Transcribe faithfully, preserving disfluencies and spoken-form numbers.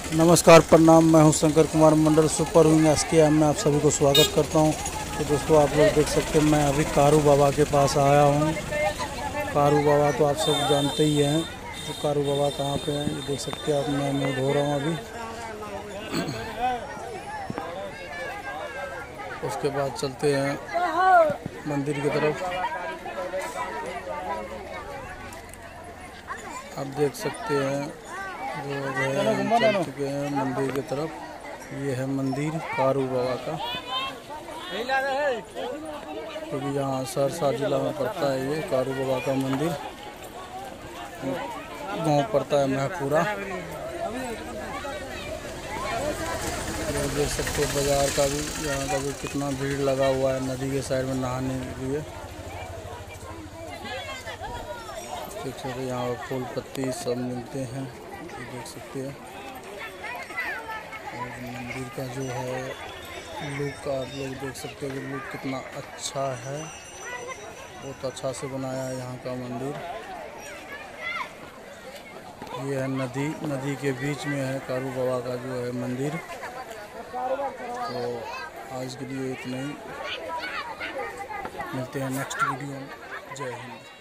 नमस्कार, प्रणाम। मैं हूं Shankar Kumar Mandal, super wing S K M में आप सभी को स्वागत करता हूं। तो दोस्तों, आप लोग देख सकते हैं मैं अभी कारू बाबा के पास आया हूं। कारू बाबा तो आप सब जानते ही हैं। तो कारू बाबा कहां पे हैं ये देख सकते हैं आप। मैं मुँह धो रहा हूं अभी। उसके बाद चलते हैं मंदिर की तरफ। आप देख सकते हैं जो है हम चल चुके हैं मंदिर की तरफ। ये है मंदिर कारू बाबा का, क्योंकि तो यहाँ सहरसा जिला में पड़ता है। ये कारू बाबा का मंदिर गांव पड़ता है महपुरा। देख सकते हैं बाजार का भी, यहाँ का भी कितना भीड़ लगा हुआ है नदी के साइड में नहाने के लिए। देख सकते हैं यहाँ फूल पत्ती सब मिलते हैं, ये देख सकते हैं। और मंदिर का जो है लुक आप लोग देख सकते हैं कि लुक कितना अच्छा है। बहुत अच्छा से बनाया है यहाँ का मंदिर। ये है नदी, नदी के बीच में है कारू बाबा का जो है मंदिर। तो आज के लिए इतना ही, मिलते हैं नेक्स्ट वीडियो में। जय हिंद।